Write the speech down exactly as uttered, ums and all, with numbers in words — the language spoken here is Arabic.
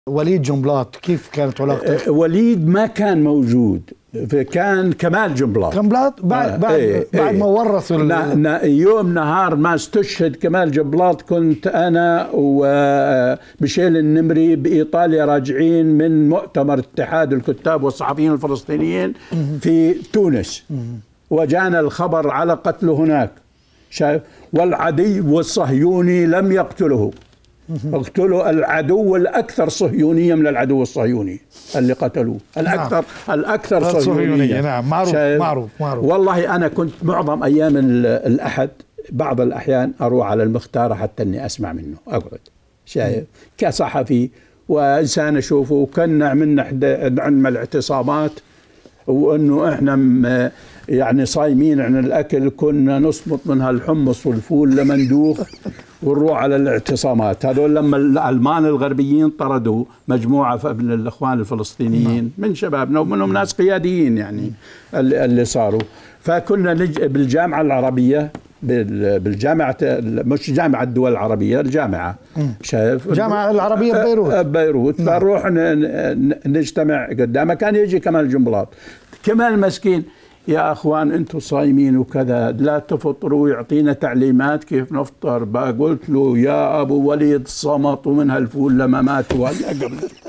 وليد جنبلاط كيف كانت علاقته؟ وليد ما كان موجود، كان كمال جنبلاط. جنبلاط بعد بعد ايه بعد ايه ما ورثوا يوم نهار ما استشهد كمال جنبلاط كنت انا وميشيل النمري بايطاليا راجعين من مؤتمر اتحاد الكتاب والصحفيين الفلسطينيين في تونس، وجانا الخبر على قتله هناك. شايف؟ والعدو الصهيوني لم يقتله، اقتلوا العدو الاكثر صهيونيه من العدو الصهيوني اللي قتلوه، الاكثر نعم. الاكثر صهيونيه. نعم معروف معروف معروف. والله انا كنت معظم ايام الاحد بعض الاحيان اروح على المختار حتى اني اسمع منه، اقعد شايف كصحفي وانسان اشوفه. وكنا عملنا عندنا الاعتصامات وانه احنا يعني صايمين عن الاكل، كنا نصمت من هالحمص والفول لمندوخ ونروح على الاعتصامات. هذول لما الالمان الغربيين طردوا مجموعه من الاخوان الفلسطينيين من شبابنا ومنهم ناس قياديين يعني اللي صاروا، فكنا نج بالجامعه العربيه بالجامعه مش جامعه الدول العربيه، الجامعه شايف الجامعه العربيه ببيروت ببيروت فنروح نجتمع قدامه. كان يجي كمال جنبلاط. كمال مسكين يا اخوان انتم صايمين وكذا لا تفطروا، يعطينا تعليمات كيف نفطر. بقى قلت له يا ابو وليد صمتوا من هالفول لما ماتوا.